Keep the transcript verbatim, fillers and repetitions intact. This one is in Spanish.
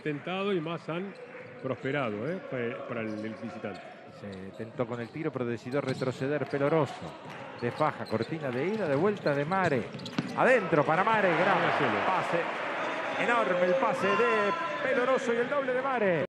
intentado y más han prosperado ¿eh? para el, el visitante. Se tentó con el tiro, pero decidió retroceder Peloroso. De faja, cortina de ida, de vuelta de Mare. Adentro para Mare, gran pase. Enorme el pase de Peloroso y el doble de Mare.